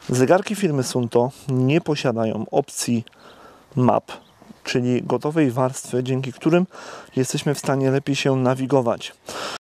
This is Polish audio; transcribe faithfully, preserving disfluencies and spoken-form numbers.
Zegarki firmy Suunto nie posiadają opcji map, czyli gotowej warstwy, dzięki którym jesteśmy w stanie lepiej się nawigować.